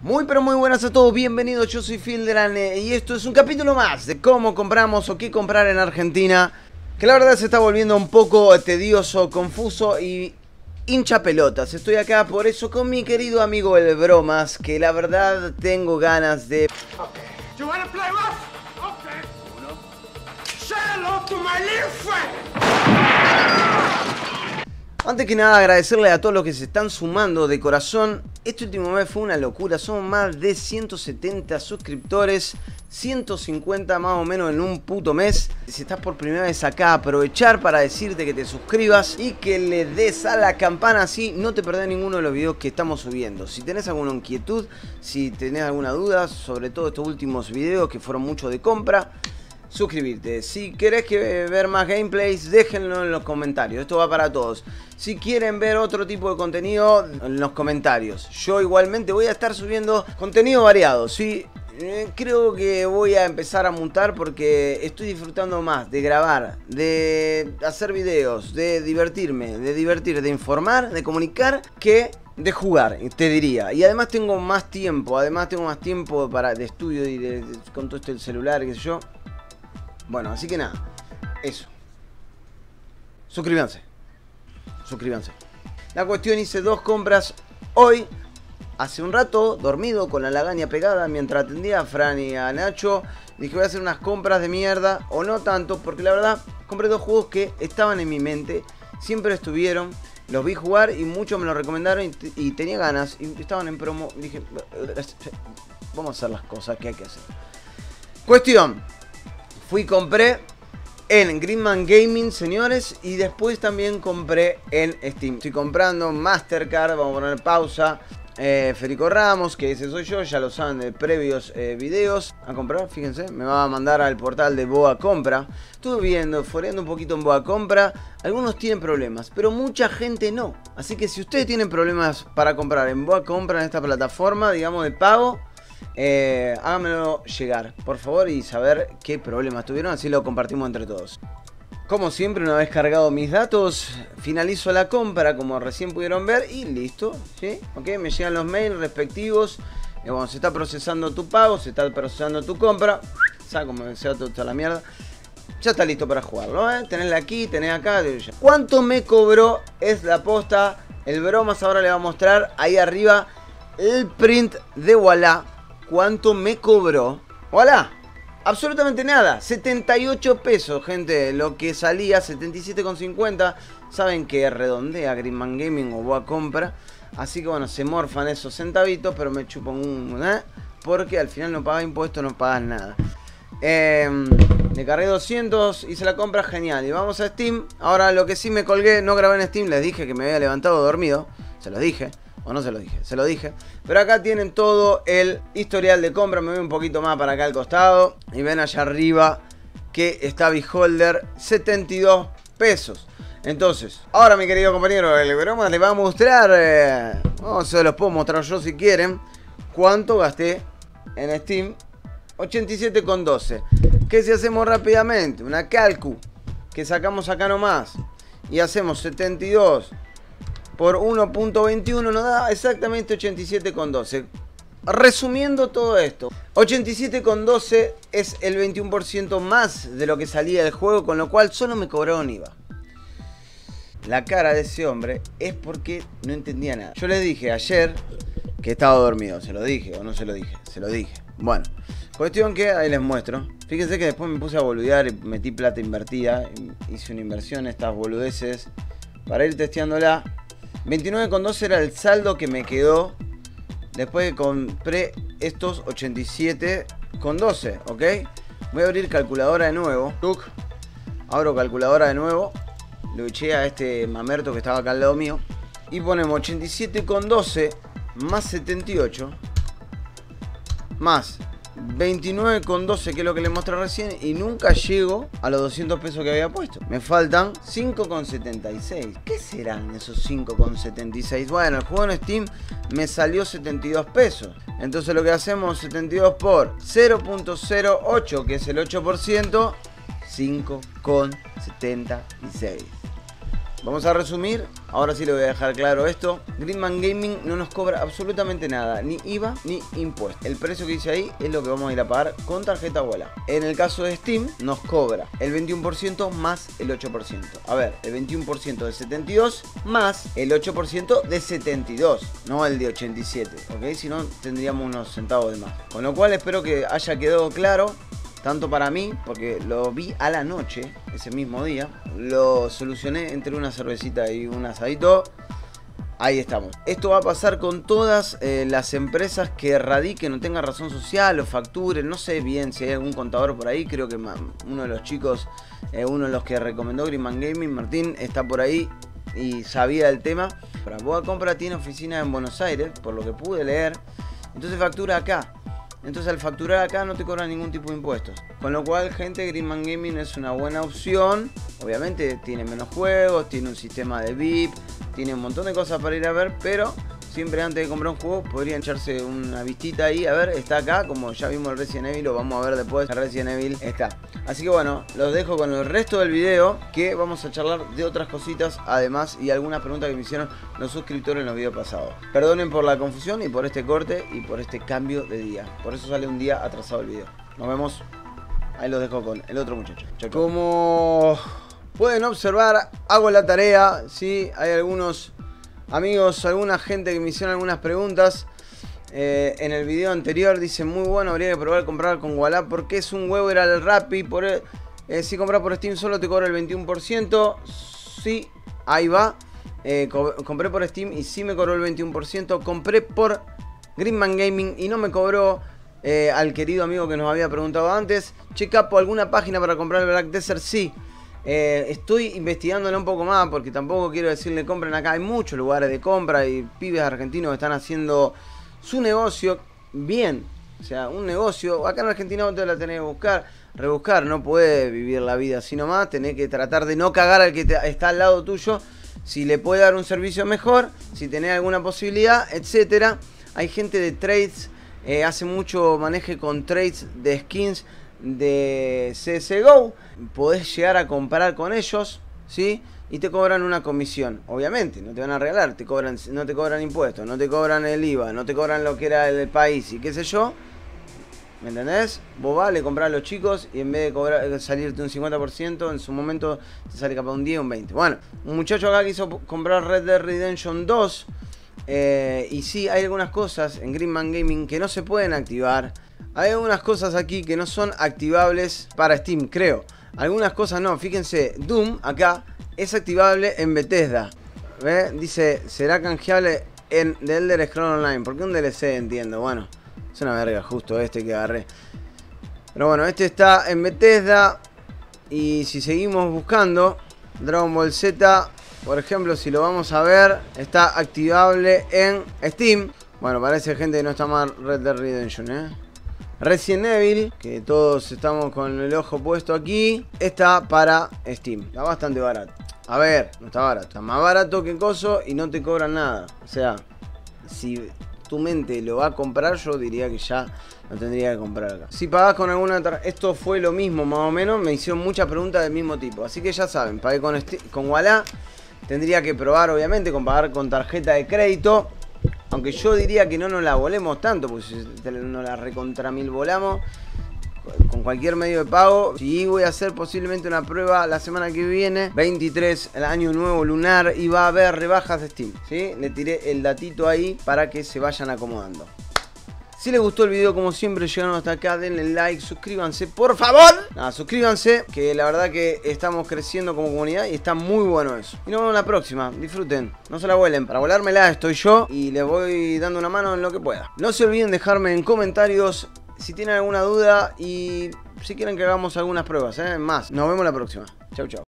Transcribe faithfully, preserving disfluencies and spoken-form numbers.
Muy pero muy buenas a todos, bienvenidos, yo soy Fieldran y esto es un capítulo más de cómo compramos o qué comprar en Argentina, que la verdad se está volviendo un poco tedioso, confuso y hincha pelotas. Estoy acá por eso con mi querido amigo el Bromas, que la verdad tengo ganas de... Okay. You wanna play rough? Okay. Uno. Say hello to my little friend. Antes que nada agradecerle a todos los que se están sumando de corazón. Este último mes fue una locura, somos más de ciento setenta suscriptores, ciento cincuenta más o menos en un puto mes. Si estás por primera vez acá, aprovechar para decirte que te suscribas y que le des a la campana, así no te perdés ninguno de los videos que estamos subiendo. Si tenés alguna inquietud, si tenés alguna duda, sobre todo estos últimos videos que fueron mucho de compra, suscribirte. Si querés que ver más gameplays, déjenlo en los comentarios. Esto va para todos. Si quieren ver otro tipo de contenido, en los comentarios. Yo igualmente voy a estar subiendo contenido variado, ¿sí? Eh, creo que voy a empezar a montar porque estoy disfrutando más de grabar, de hacer videos, de divertirme, de divertir, de informar, de comunicar, que de jugar, te diría. Y además tengo más tiempo, además tengo más tiempo para de estudio y de, de, con todo esto del celular, qué sé yo. Bueno, así que nada, eso. Suscríbanse. Suscríbanse. La cuestión, hice dos compras hoy. Hace un rato, dormido, con la lagaña pegada, mientras atendía a Fran y a Nacho. Dije, voy a hacer unas compras de mierda, o no tanto, porque la verdad, compré dos juegos que estaban en mi mente. Siempre estuvieron, los vi jugar y muchos me lo recomendaron y, y tenía ganas. Y estaban en promo, dije, vamos a hacer las cosas que hay que hacer. Cuestión. Fui y compré en Greenman Gaming, señores, y después también compré en Steam. Estoy comprando Mastercard, vamos a poner pausa. Eh, Federico Ramos, que ese soy yo, ya lo saben de previos eh, videos. A comprar, fíjense, me va a mandar al portal de Boa Compra. Estuve viendo, foreando un poquito en Boa Compra. Algunos tienen problemas, pero mucha gente no. Así que si ustedes tienen problemas para comprar en Boa Compra, en esta plataforma, digamos, de pago, Eh, háganmelo llegar, por favor, y saber qué problemas tuvieron, así lo compartimos entre todos. Como siempre, una vez cargado mis datos, finalizo la compra, como recién pudieron ver, y listo, ¿sí? Ok, me llegan los mails respectivos. Y bueno, se está procesando tu pago, se está procesando tu compra. ¿Sabes cómo me sea toda la mierda? Ya está listo para jugarlo, ¿eh? Tenedla aquí, tenés acá. ¿Cuánto me cobró? Es la posta. El Bromas ahora le va a mostrar ahí arriba el print de Voilà. ¿Cuánto me cobró? ¡Hola! Absolutamente nada. setenta y ocho pesos, gente. Lo que salía, setenta y siete con cincuenta. Saben que redondea Greenman Gaming o Boa Compra. Así que bueno, se morfan esos centavitos, pero me chupan un... ¿eh? Porque al final no pagas impuestos, no pagas nada. Eh, le cargué doscientos, hice la compra, genial. Y vamos a Steam. Ahora lo que sí me colgué, no grabé en Steam. Les dije que me había levantado dormido. Se los dije. O no se lo dije, se lo dije. Pero acá tienen todo el historial de compra. Me voy un poquito más para acá al costado. Y ven allá arriba que está Beholder, setenta y dos pesos. Entonces, ahora mi querido compañero, el Bromas les va a mostrar, eh, oh, se los puedo mostrar yo si quieren, cuánto gasté en Steam. ochenta y siete con doce. Que si hacemos rápidamente una calcu que sacamos acá nomás y hacemos setenta y dos por uno punto veintiuno nos da exactamente ochenta y siete con doce. Resumiendo todo esto, ochenta y siete con doce es el veintiuno por ciento más de lo que salía del juego, con lo cual solo me cobraron I V A. La cara de ese hombre es porque no entendía nada. Yo les dije ayer que estaba dormido, se lo dije o no se lo dije, se lo dije. Bueno, cuestión que ahí les muestro. Fíjense que después me puse a boludear y metí plata invertida. Hice una inversión en estas boludeces para ir testeándola. veintinueve con doce era el saldo que me quedó después que compré estos ochenta y siete con doce, ¿ok? Voy a abrir calculadora de nuevo. Tuk. Abro calculadora de nuevo. Lo eché a este mamerto que estaba acá al lado mío. Y ponemos ochenta y siete con doce más setenta y ocho más veintinueve con doce, que es lo que les mostré recién, y nunca llego a los doscientos pesos que había puesto. Me faltan cinco con setenta y seis. ¿Qué serán esos cinco con setenta y seis? Bueno, el juego en Steam me salió setenta y dos pesos. Entonces lo que hacemos, setenta y dos por cero punto cero ocho, que es el ocho por ciento, cinco con setenta y seis. vamos a resumir. Ahora sí le voy a dejar claro esto. Greenman Gaming no nos cobra absolutamente nada, ni I V A ni impuestos. El precio que dice ahí es lo que vamos a ir a pagar con tarjeta Ualá. En el caso de Steam nos cobra el veintiuno por ciento más el ocho por ciento. A ver, el veintiuno por ciento de setenta y dos más el ocho por ciento de setenta y dos, no el de ochenta y siete, ¿ok? Si no tendríamos unos centavos de más. Con lo cual espero que haya quedado claro. Tanto para mí, porque lo vi a la noche, ese mismo día. Lo solucioné entre una cervecita y un asadito. Ahí estamos. Esto va a pasar con todas eh, las empresas que radiquen o tengan razón social o facturen. No sé bien si hay algún contador por ahí. Creo que uno de los chicos, eh, uno de los que recomendó Greenman Gaming, Martín, está por ahí y sabía del tema. Boa Compra tiene oficina en Buenos Aires, por lo que pude leer. Entonces factura acá. Entonces al facturar acá no te cobran ningún tipo de impuestos. Con lo cual, gente, Greenman Gaming es una buena opción. Obviamente tiene menos juegos, tiene un sistema de V I P, tiene un montón de cosas para ir a ver, pero siempre antes de comprar un juego podrían echarse una vistita ahí. A ver, está acá, como ya vimos el Resident Evil, lo vamos a ver después. El Resident Evil está. Así que bueno, los dejo con el resto del video, que vamos a charlar de otras cositas además y algunas preguntas que me hicieron los suscriptores en los videos pasados. Perdonen por la confusión y por este corte y por este cambio de día. Por eso sale un día atrasado el video. Nos vemos. Ahí los dejo con el otro muchacho. Chau, chau. Como pueden observar, hago la tarea. Sí, hay algunos amigos, alguna gente que me hicieron algunas preguntas. Eh, en el video anterior dice muy bueno, habría que probar comprar con Ualá porque es un huevo ir al Rappi. Por el, eh, si compras por Steam solo te cobra el veintiuno por ciento. Sí, ahí va. Eh, co compré por Steam y sí me cobró el veintiuno por ciento. Compré por Greenman Gaming y no me cobró. Eh, al querido amigo que nos había preguntado antes, che Capo, ¿alguna página para comprar el Black Desert? Sí. Eh, estoy investigándolo un poco más porque tampoco quiero decirle compren acá. Hay muchos lugares de compra y pibes argentinos que están haciendo su negocio bien. O sea, un negocio. Acá en Argentina vos te la tenés que buscar, rebuscar. No podés vivir la vida así nomás. Tenés que tratar de no cagar al que te, está al lado tuyo. Si le puede dar un servicio mejor, si tenés alguna posibilidad, etcétera. Hay gente de trades. Eh, hace mucho maneje con trades de skins de C S G O. Podés llegar a comprar con ellos, ¿sí? Y te cobran una comisión. Obviamente, no te van a regalar, te cobran, no te cobran impuestos, no te cobran el I V A, no te cobran lo que era el país y qué sé yo. ¿Me entendés? Vos vas, le comprás a los chicos y en vez de cobrar, salirte un cincuenta por ciento, en su momento te sale capaz un diez o un veinte. Bueno, un muchacho acá quiso comprar Red Dead Redemption dos. Eh, y sí, hay algunas cosas en Greenman Gaming que no se pueden activar. Hay algunas cosas aquí que no son activables para Steam, creo. Algunas cosas no, fíjense, Doom acá es activable en Bethesda. ¿Ve? Dice, será canjeable en The Elder Scrolls Online. ¿Por qué un D L C? Entiendo, bueno, es una verga justo este que agarré. Pero bueno, este está en Bethesda. Y si seguimos buscando, Dragon Ball Z, por ejemplo, si lo vamos a ver, está activable en Steam. Bueno, parece gente que no está mal Red Dead Redemption, ¿eh? Resident Evil, que todos estamos con el ojo puesto aquí, está para Steam. Está bastante barato. A ver, no está barato. Está más barato que coso y no te cobran nada. O sea, si tu mente lo va a comprar, yo diría que ya lo tendría que comprar acá. Si pagás con alguna tarjeta, esto fue lo mismo más o menos. Me hicieron muchas preguntas del mismo tipo. Así que ya saben, pagué con, con Ualá. Tendría que probar, obviamente, con pagar con tarjeta de crédito. Aunque yo diría que no nos la volemos tanto, porque si nos la recontra mil volamos con cualquier medio de pago. Sí, voy a hacer posiblemente una prueba la semana que viene, veintitrés, el año nuevo lunar, y va a haber rebajas de Steam, ¿sí? Le tiré el datito ahí para que se vayan acomodando. Si les gustó el video, como siempre, llegaron hasta acá, denle like, suscríbanse, por favor. Nada, suscríbanse, que la verdad que estamos creciendo como comunidad y está muy bueno eso. Y nos vemos en la próxima, disfruten, no se la vuelen. Para volármela estoy yo y les voy dando una mano en lo que pueda. No se olviden dejarme en comentarios si tienen alguna duda y si quieren que hagamos algunas pruebas, ¿eh? Más. Nos vemos la próxima. Chau, chau.